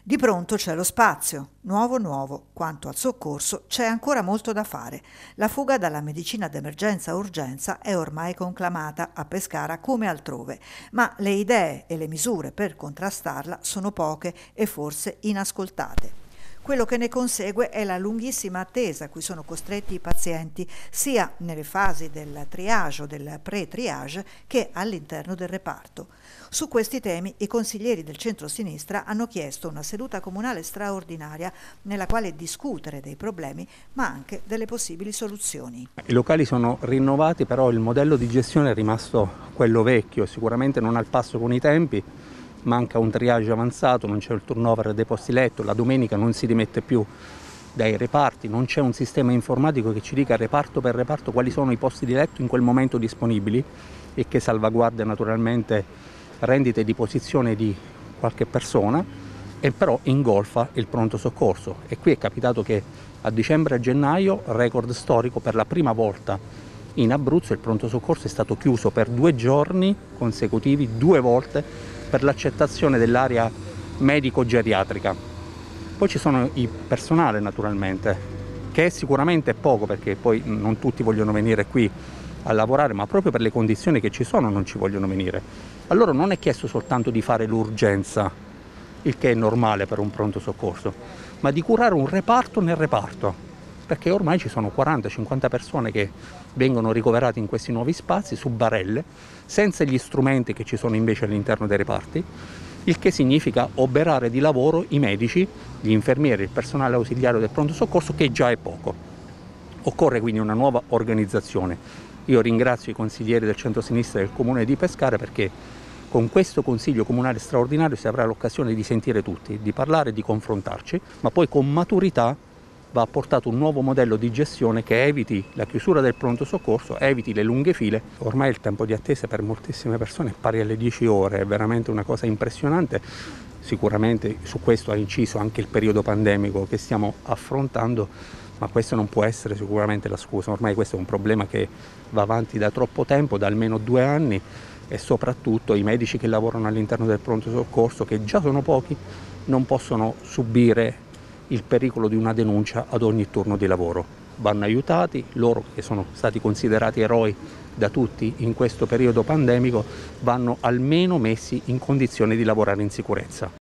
Di pronto c'è lo spazio, nuovo. Quanto al soccorso c'è ancora molto da fare. La fuga dalla medicina d'emergenza a urgenza è ormai conclamata a Pescara come altrove, ma le idee e le misure per contrastarla sono poche e forse inascoltate. Quello che ne consegue è la lunghissima attesa a cui sono costretti i pazienti, sia nelle fasi del triage o del pre-triage che all'interno del reparto. Su questi temi i consiglieri del centro-sinistra hanno chiesto una seduta comunale straordinaria nella quale discutere dei problemi ma anche delle possibili soluzioni. I locali sono rinnovati, però il modello di gestione è rimasto quello vecchio, sicuramente non al passo con i tempi. Manca un triage avanzato, non c'è il turnover dei posti letto, la domenica non si rimette più dai reparti, non c'è un sistema informatico che ci dica reparto per reparto quali sono i posti di letto in quel momento disponibili e che salvaguardia naturalmente rendite di posizione di qualche persona, e però ingolfa il pronto soccorso. E qui è capitato che a dicembre e gennaio, record storico, per la prima volta in Abruzzo il pronto soccorso è stato chiuso per 2 giorni consecutivi, 2 volte, per l'accettazione dell'area medico-geriatrica. Poi ci sono il personale naturalmente, che è sicuramente poco perché poi non tutti vogliono venire qui a lavorare, ma proprio per le condizioni che ci sono non ci vogliono venire. Allora non è chiesto soltanto di fare l'urgenza, il che è normale per un pronto soccorso, ma di curare un reparto nel reparto, perché ormai ci sono 40-50 persone che vengono ricoverate in questi nuovi spazi su barelle, senza gli strumenti che ci sono invece all'interno dei reparti, il che significa oberare di lavoro i medici, gli infermieri, il personale ausiliario del pronto soccorso, che già è poco. Occorre quindi una nuova organizzazione. Io ringrazio i consiglieri del centro-sinistra del comune di Pescara perché con questo consiglio comunale straordinario si avrà l'occasione di sentire tutti, di parlare e di confrontarci, ma poi con maturità va apportato un nuovo modello di gestione che eviti la chiusura del pronto soccorso, eviti le lunghe file. Ormai il tempo di attesa per moltissime persone è pari alle 10 ore, è veramente una cosa impressionante. Sicuramente su questo ha inciso anche il periodo pandemico che stiamo affrontando, ma questo non può essere sicuramente la scusa. Ormai questo è un problema che va avanti da troppo tempo, da almeno 2 anni, e soprattutto i medici che lavorano all'interno del pronto soccorso, che già sono pochi, non possono subire il pericolo di una denuncia ad ogni turno di lavoro. Vanno aiutati, loro che sono stati considerati eroi da tutti in questo periodo pandemico, vanno almeno messi in condizione di lavorare in sicurezza.